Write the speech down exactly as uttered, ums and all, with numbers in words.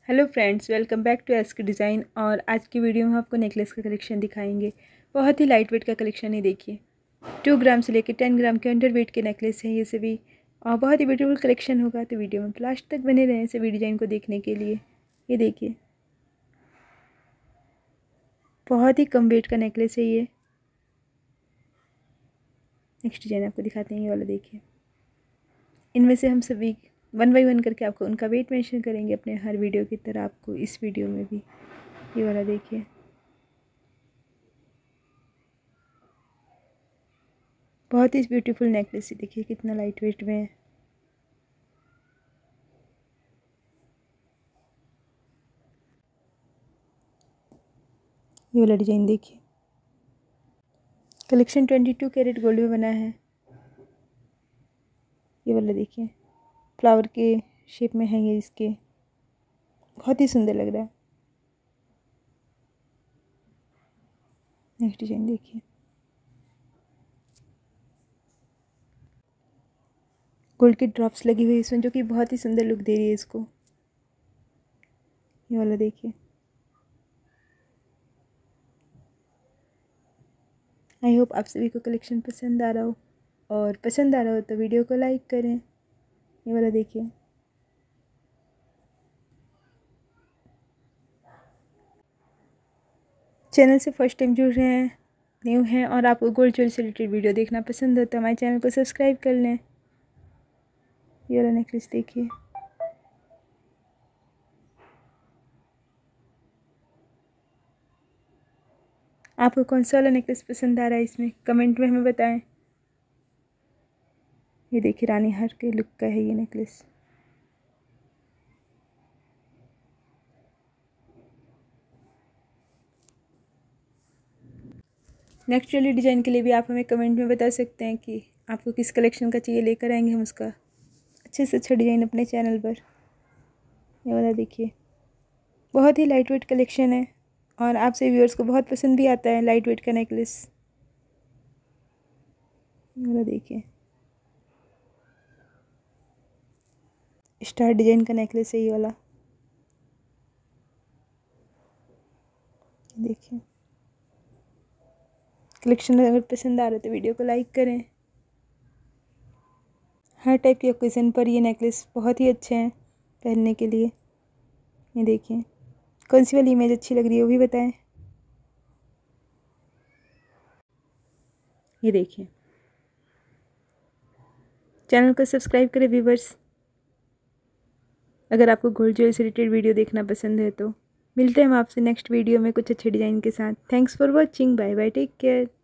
Hello friends, welcome back to S K design. और आज की वीडियो में हम आपको नेकलेस का कलेक्शन दिखाएंगे। बहुत ही लाइट वेट का कलेक्शन है। देखिए, टू ग्राम से लेकर टेन ग्राम के अंडर वेट के नेकलेस हैं ये सभी, और बहुत ही ब्यूटीफुल कलेक्शन होगा। तो वीडियो में लास्ट तक बने रहें सभी डिज़ाइन को देखने के लिए। ये देखिए, बहुत ही कम वेट का नेकलेस है ये। नेक्स्ट डिज़ाइन आपको दिखाते हैं, ये वाला देखिए। इनमें से हम सभी वन बाई वन करके आपको उनका वेट मेंशन करेंगे अपने हर वीडियो की तरह। आपको इस वीडियो में भी ये वाला देखिए, बहुत ही ब्यूटीफुल नेकलेस। देखिए कितना लाइट वेट में है। ये वाला डिजाइन देखिए, collection twenty two carat gold में बना है। ये वाला देखिए, फ्लावर के शेप में है ये, इसके बहुत ही सुंदर लग रहा है। नेक्स्ट डिजाइन देखिए, गोल्ड की ड्रॉप्स लगी हुई है इसमें, जो कि बहुत ही सुंदर लुक दे रही है इसको। ये वाला देखिए। आई होप आप सभी को कलेक्शन पसंद आ रहा हो, और पसंद आ रहा हो तो वीडियो को लाइक करें। ये वाला देखिए, चैनल से फर्स्ट टाइम जुड़ रहे हैं, न्यू हैं, और आपको गोल्ड ज्वेलरी से रिलेटेड वीडियो देखना पसंद हो तो हमारे चैनल को सब्सक्राइब कर लें। ये वाला नेकलेस देखिए, आपको कौन सा वाला नेकलेस पसंद आ रहा है इसमें कमेंट में हमें बताएं। ये देखिए, रानी हार के लुक का है ये नेकलेस। नेक्स्ट वाली डिज़ाइन के लिए भी आप हमें कमेंट में बता सकते हैं कि आपको किस कलेक्शन का चाहिए, लेकर आएंगे हम उसका अच्छे से अच्छा डिज़ाइन अपने चैनल पर। ये वाला देखिए, बहुत ही लाइट वेट कलेक्शन है, और आपसे व्यूअर्स को बहुत पसंद भी आता है लाइट वेट का नेकलेस। ये वाला देखिए, स्टार डिजाइन का नेकलेस है ये वाला। देखिए, कलेक्शन अगर पसंद आ रहा है तो वीडियो को लाइक करें। हर टाइप की ओकेज़न पर ये नेकलेस बहुत ही अच्छे हैं पहनने के लिए। ये देखिए, कौन सी वाली इमेज अच्छी लग रही है वो भी बताएं। ये देखिए, चैनल को सब्सक्राइब करें व्यूवर्स, अगर आपको गोल्ड ज्वेलरी से रिलेटेड वीडियो देखना पसंद है तो। मिलते हैं हम आपसे नेक्स्ट वीडियो में कुछ अच्छे डिज़ाइन के साथ। Thanks for watching, bye bye, take care.